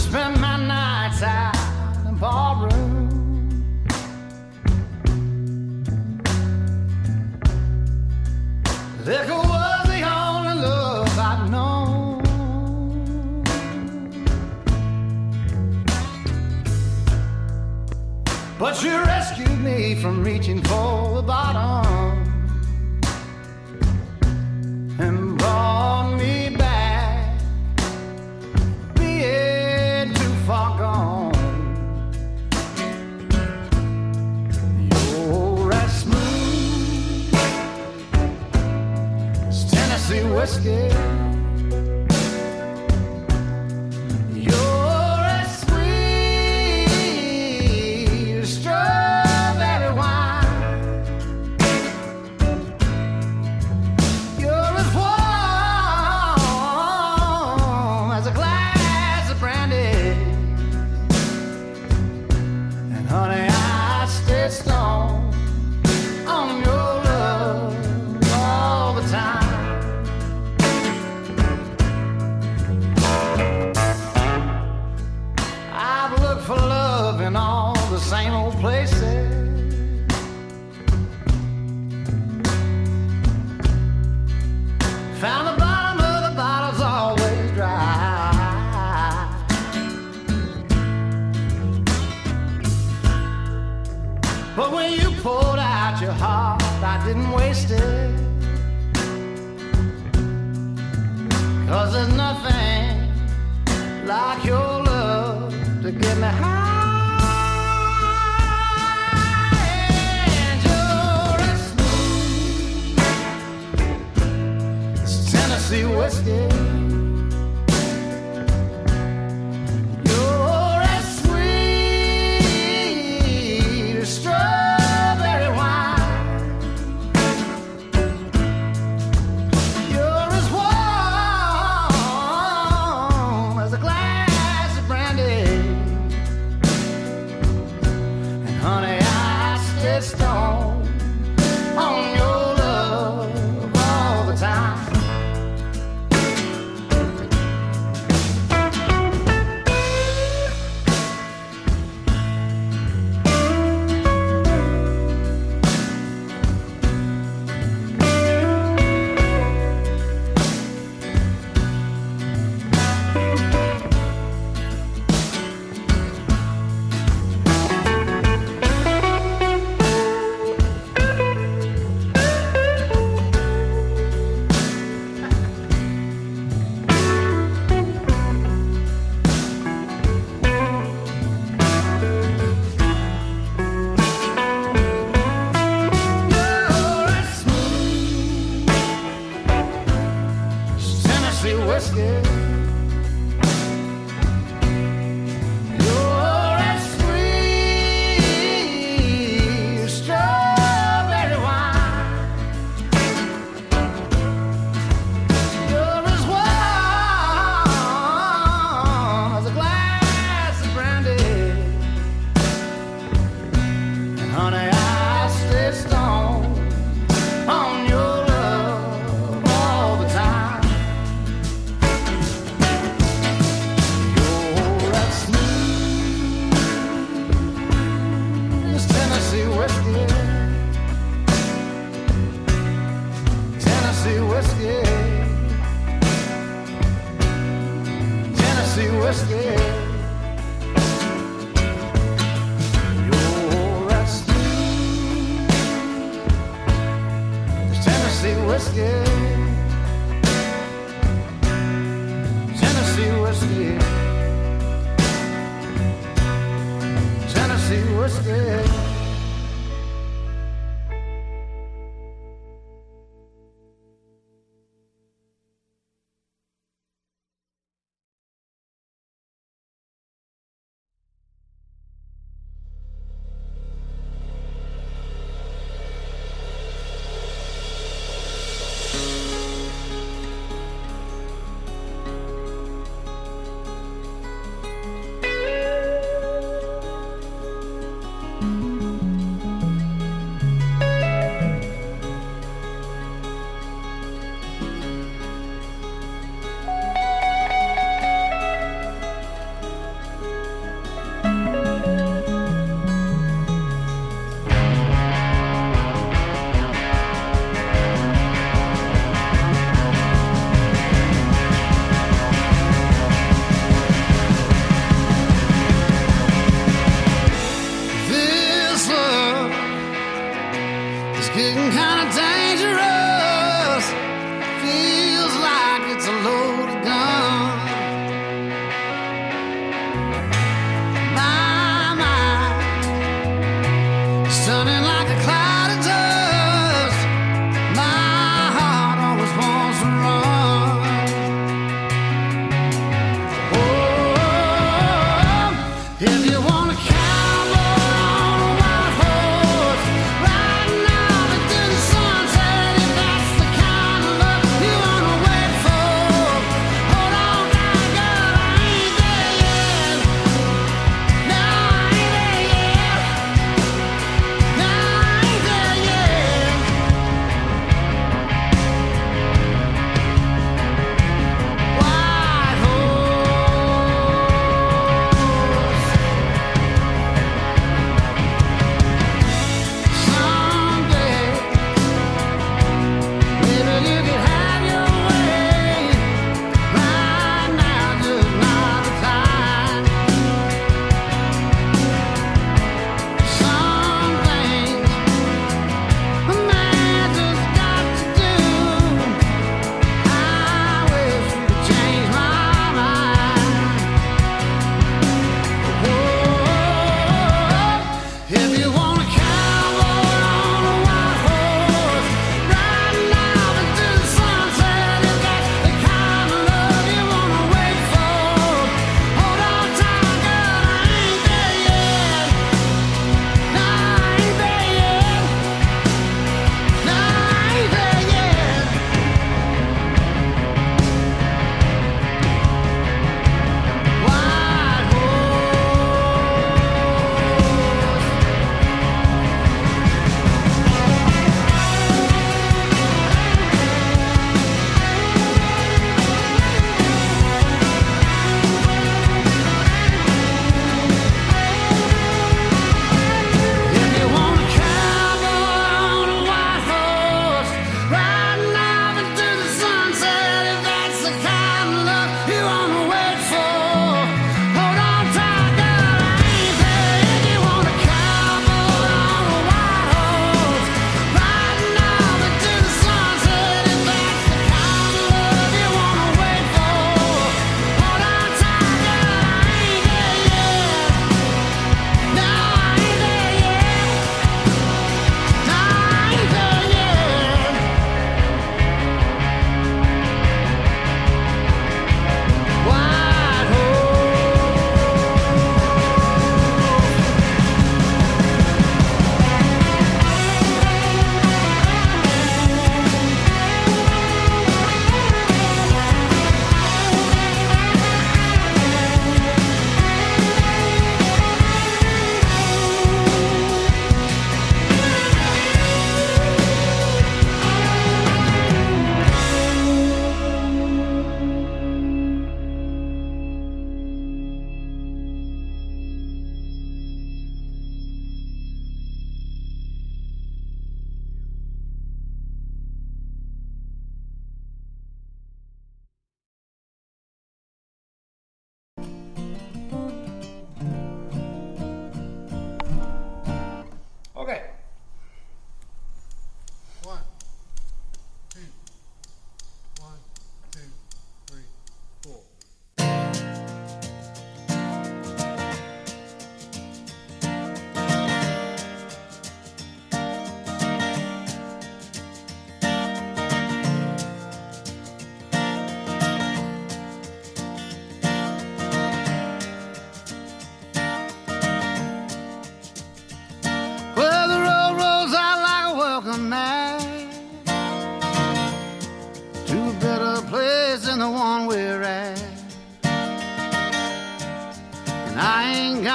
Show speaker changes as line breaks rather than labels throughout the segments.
spend my nights out in the barroom. Liquor was the only love I'd known. But you rescued me from reaching for the bottom and brought me back, being too far gone. You're as smooth as Tennessee whiskey. You're as sweet as strawberry wine. You're as warm as a glass of brandy. And honey, I stay stoned on your love all the time. I've looked for love in all the same old places. Found the bottom of the bottle's always dry. But when you poured out your heart, I didn't waste it. 'Cause there's nothing like your love to get me high. And you're as smooth as Tennessee whiskey. You're as sweet as strawberry wine. You're as warm as a glass of brandy. And honey, I stay stoned on your love all the time. You're as smooth as Tennessee whiskey. You're as sweet as strawberry wine. You're as warm as a glass of brandy. And honey, I stay stoned on your love all the time. You're as smooth as Tennessee whiskey. Tennessee whiskey. Tennessee whiskey. You're as smooth as Tennessee whiskey. Tennessee whiskey. Tennessee whiskey.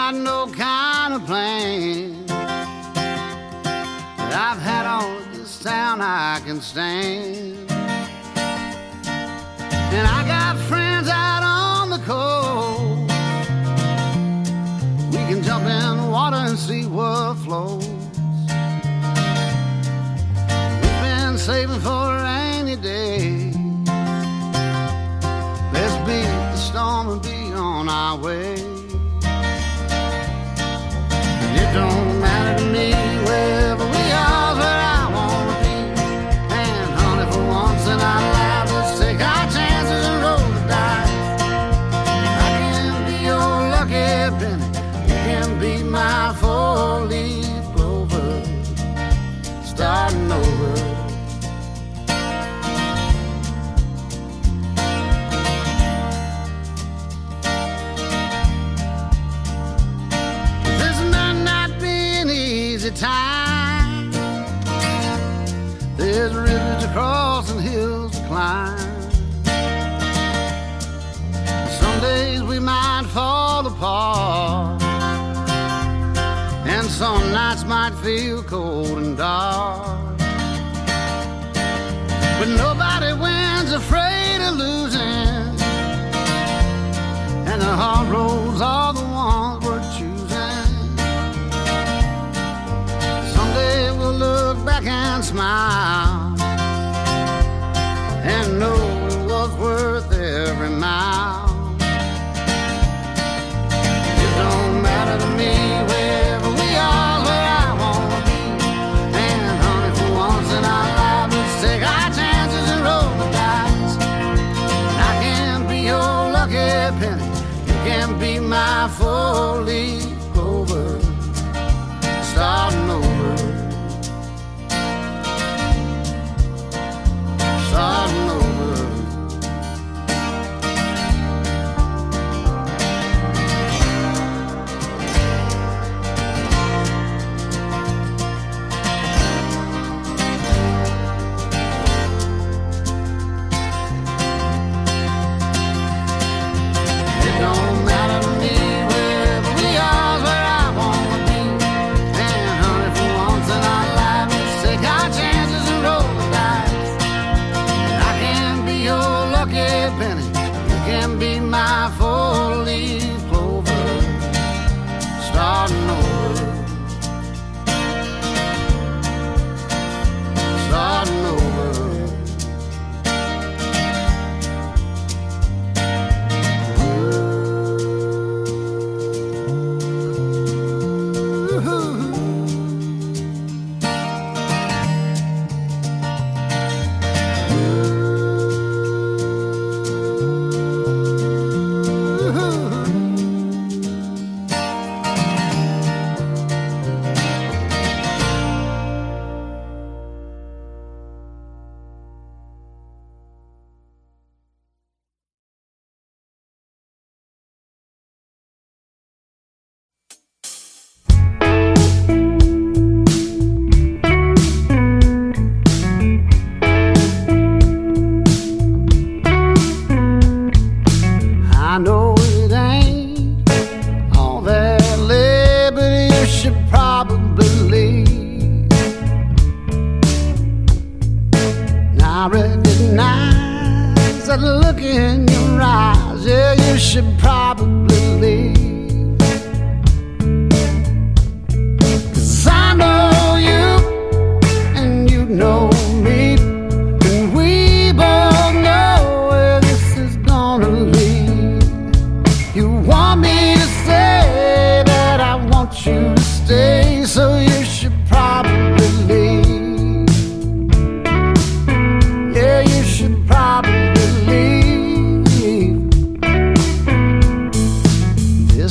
got no kind of plan that I've had on this town I can stand. And I got friends out on the coast. We can jump in the water and see what flows. We've been saving for a rainy day. Let's beat the storm and be on our way. And it don't matter to me wherever we are, where I wanna be. And honey, for once in our lives, let's take our chances and roll the dice. I can be your lucky penny, you can be my four-leaf clover, starting over. Time. There's rivers to cross and hills to climb. Some days we might fall apart, and some nights might feel cold and dark. But nobody wins afraid of losing, and the hard roads are the ones we're choosing. We'll look back and smile and know it was worth every mile. It don't matter to me wherever we are, where I wanna be. And honey, for once in our lives, let's take our chances and roll the dice. And I can be your lucky penny, you can be my four-leaf clover, starting over. Starting over. It don't matter to me wherever we are, where I wanna be. And honey, for once in our lives, let's take our chances and roll the dice. Your lucky penny, you can be my four-leaf clover, starting over, starting over. I know it ain't all that lit, but you should probably leave. Now I recognize that look in your eyes, yeah, you should probably leave. 'Cause I know you and you know me, and we both know where this is gonna lead. You want me to say that I want you to stay, so you should probably leave. Yeah, you should probably leave.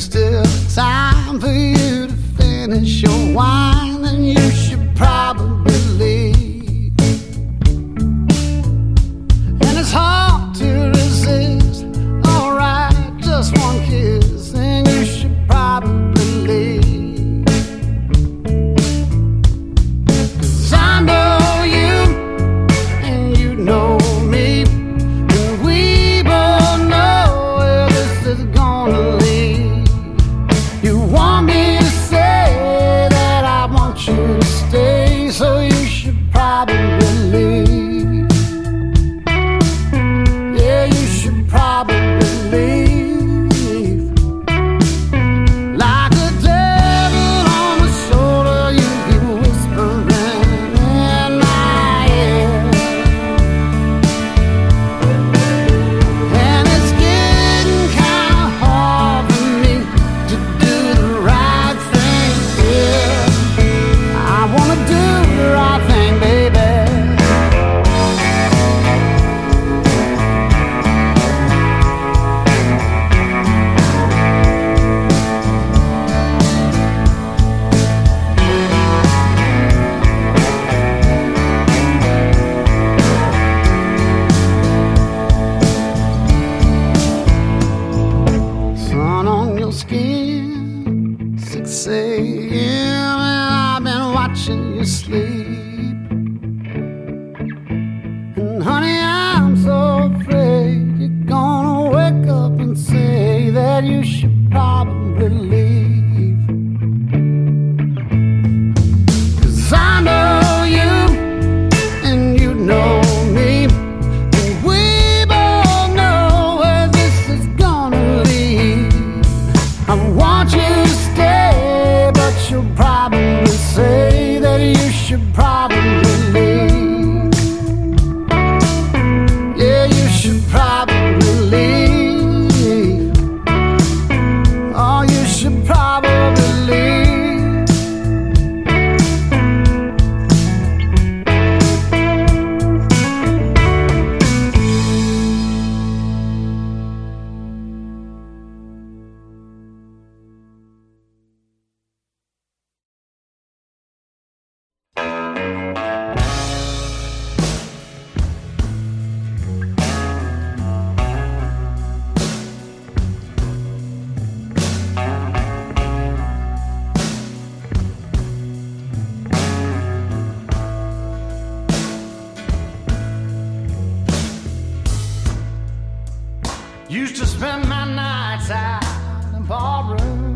Used to spend my nights out in ballroom.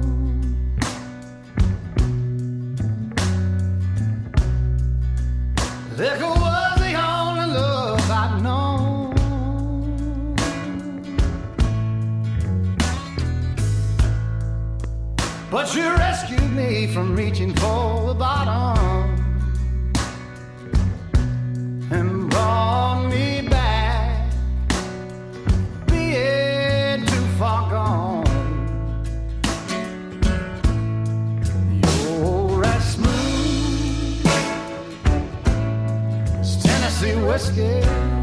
Liquor was the only love I'd known. But you rescued me from reaching for the bottom and brought me back, being too far gone. You're as smooth as Tennessee whiskey.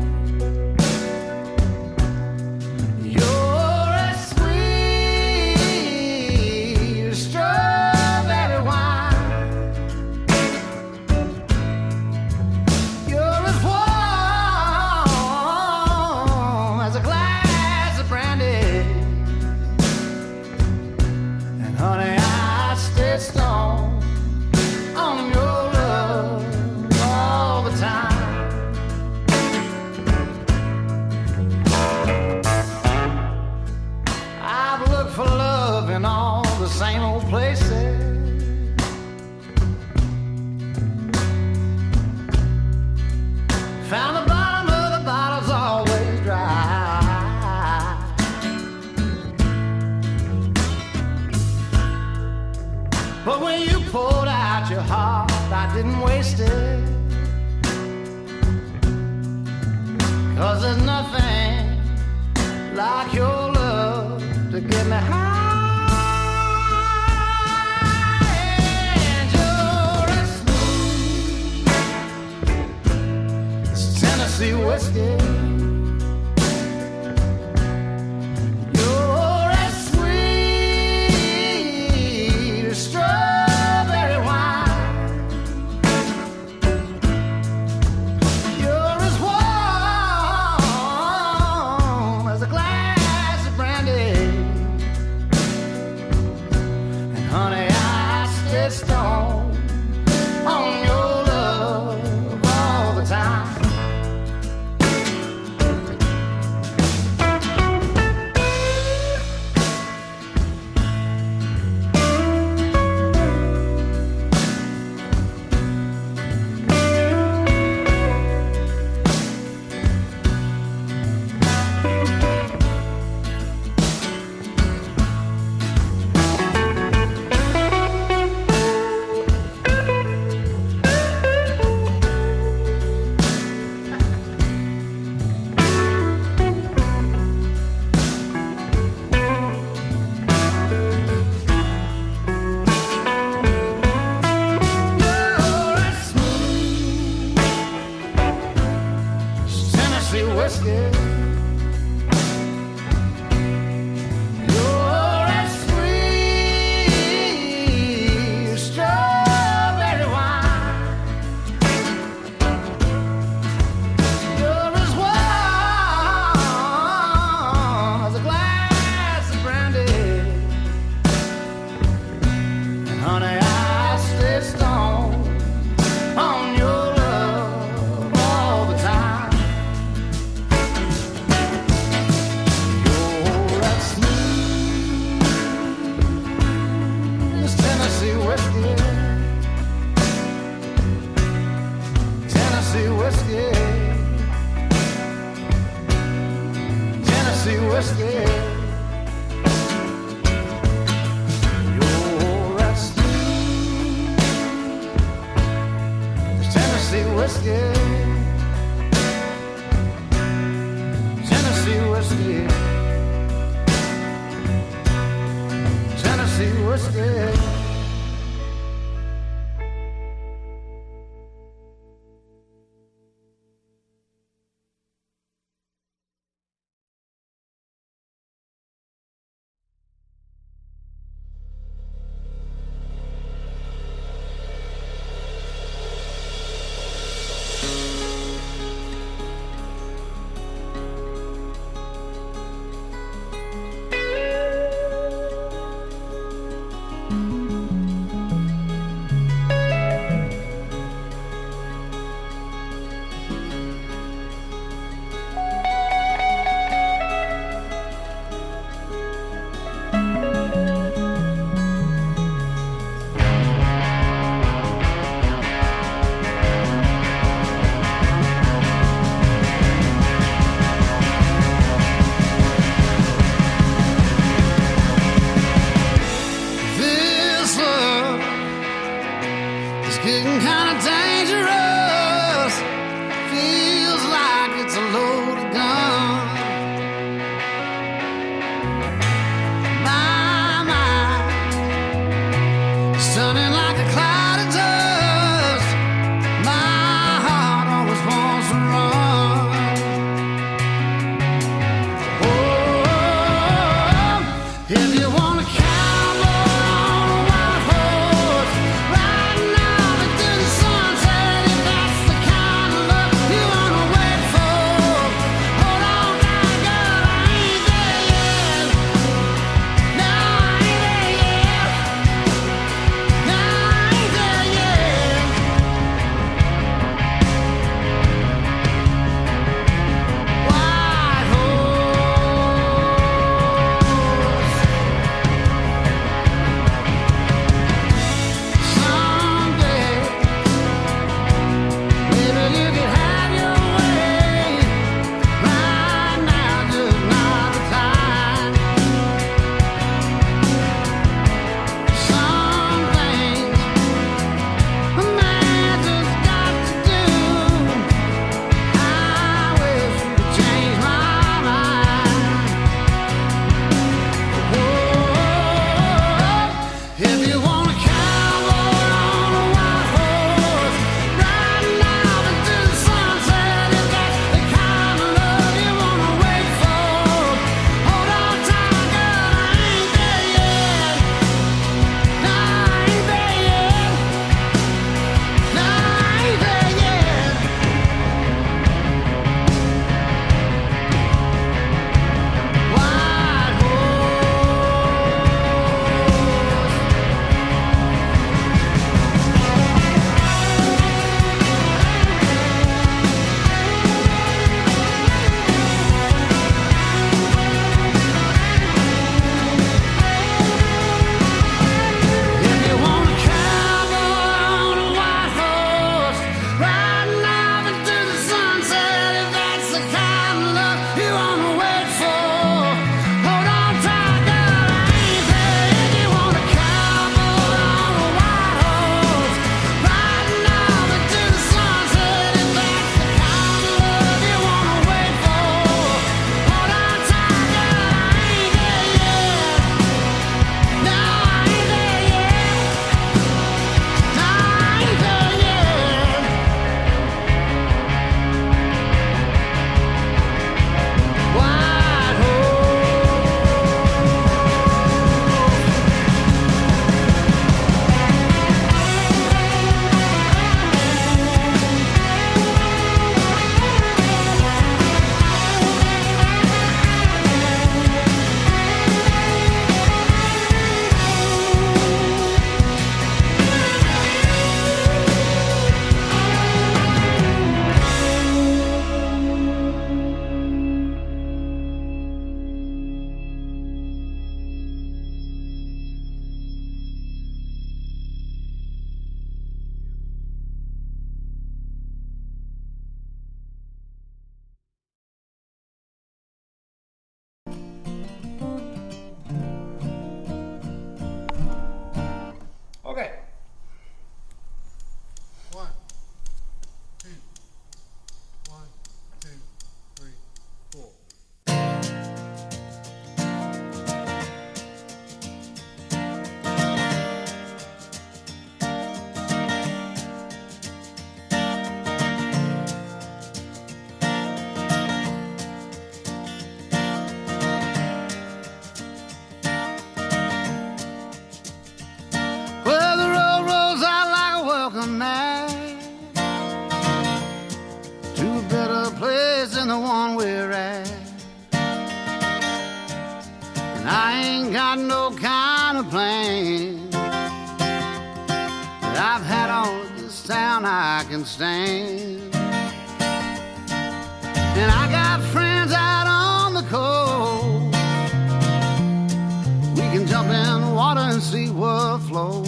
Found the bottom of the bottle's always dry. But when you poured out your heart, I didn't waste it. 'Cause there's nothing like your love to get me high. Tennessee whiskey. You're as sweet as strawberry wine. You're as warm as a glass of brandy. And honey, I stay stoned on your love all the time. than the one we're at. And I ain't got no kind of plan, but I've had all of this town I can stand. And I got friends out on the coast. We can jump in the water and see what flows.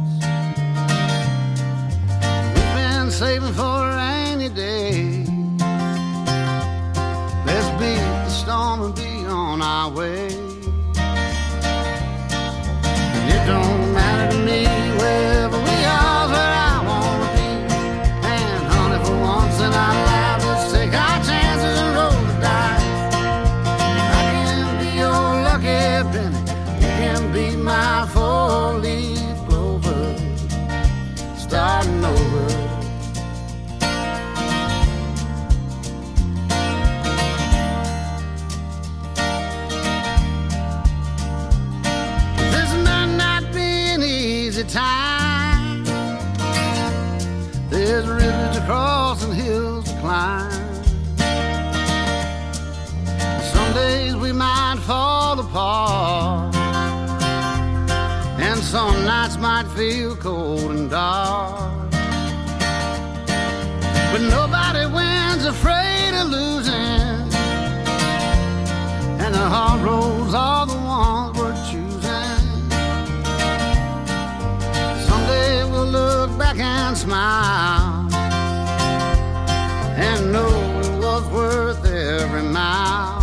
We've been saving for a rainy day. Let's beat the storm and be on our way. And it don't matter to me wherever we are, where I wanna be. And honey, for once in our lives, let's take our chances and roll the dice. I can be your lucky penny, you can be my four-leaf clover, starting over. This might not be an easy time. There's rivers to cross and hills to climb. Some days we might fall apart, and some nights might feel cold and dark. But nobody wins afraid of losing, and the hard roads are the ones we're choosing. Someday we'll look back and smile and know it was worth every mile.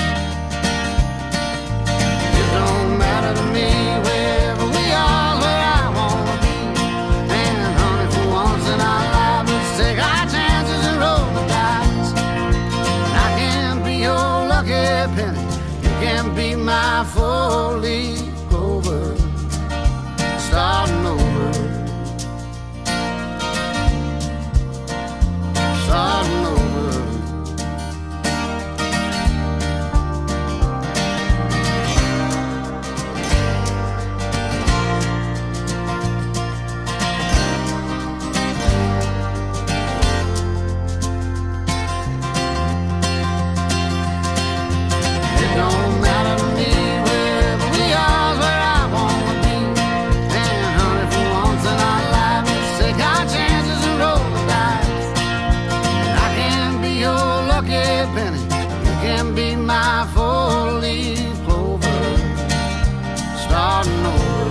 It don't matter to me wherever we are, where I wanna be. And honey, for once in our lives, let's take our chances and roll the dice. And I can be your lucky penny, you can be my four-leaf clover, starting over, starting over. It don't matter to me wherever we are, where I wanna be. And honey, for once in our lives, let's take our chances and roll the dice. And I can be your lucky penny, you can be my four-leaf clover, starting over,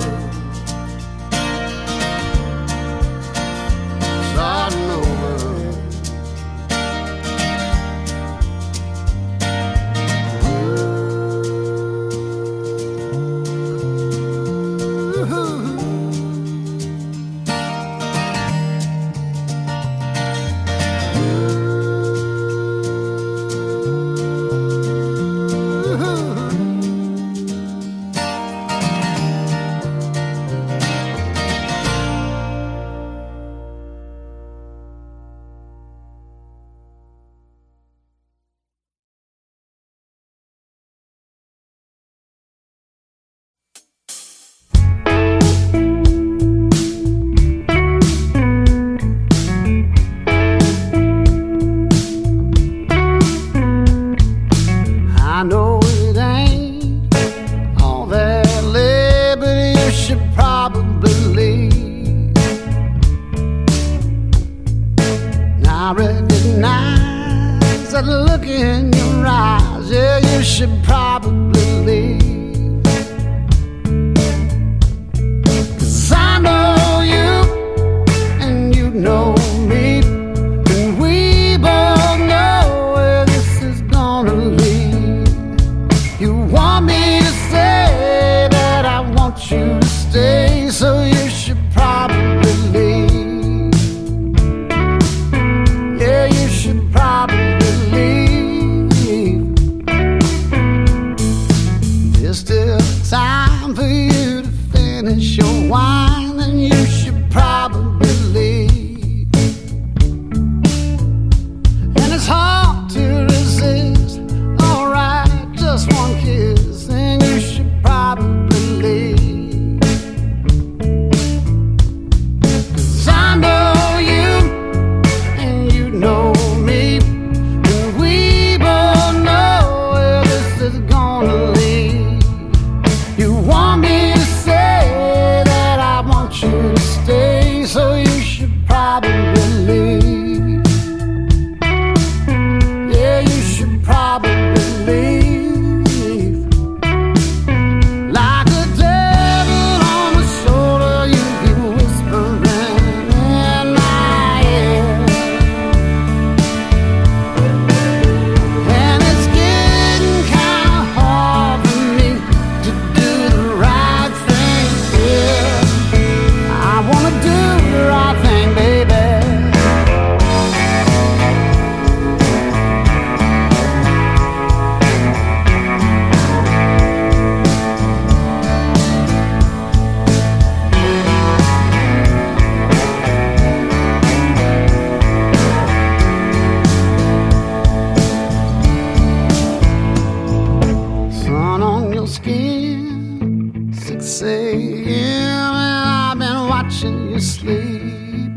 starting over. I know it ain't all that lit, but you should probably leave. And I recognize that look in your eyes, yeah, you should probably leave. 'Cause I know you and you know me, and we both know where this is gonna lead. You want me to say that I want you to stay, so you should probably leave. Yeah, you should probably leave. to sleep.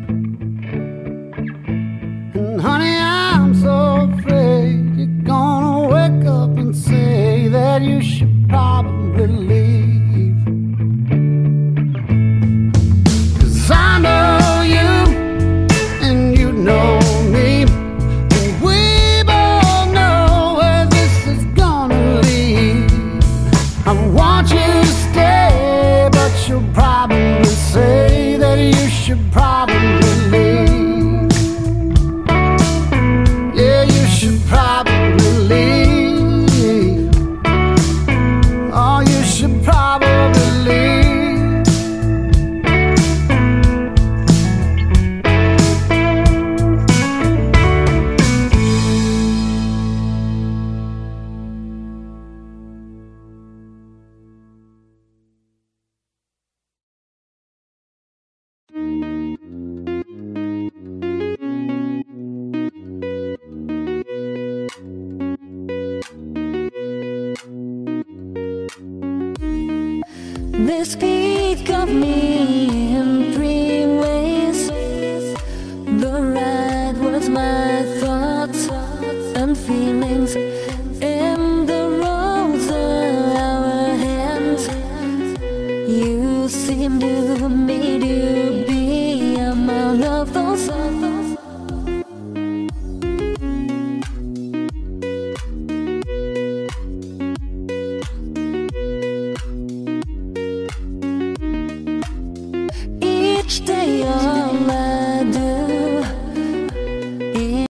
And honey, I'm so afraid you're gonna wake up and say that you should probably leave. 'Cause I know you and you know me, and we both know where this is gonna lead. I want you to stay, but you'll probably say that you should probably leave. Yeah, you should probably leave. Oh, you should probably leave.
They speak of me in three ways. The right was my thoughts and feelings, and the roads are our hands. You seem to me to be among of those. Each day all I do is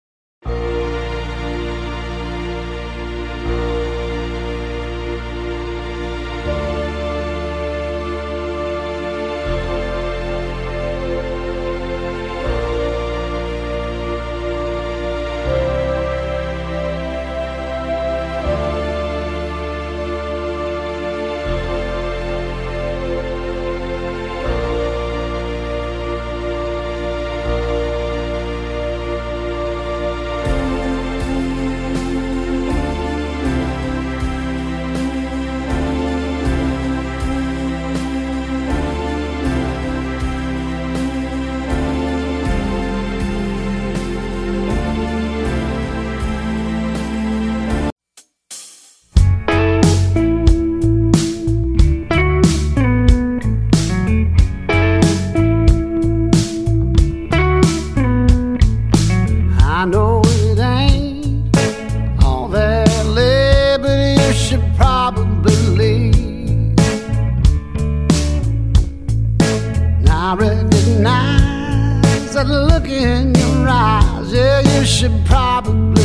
I know it ain't all that late, but you should probably leave. And I recognize that look in your eyes. Yeah, you should probably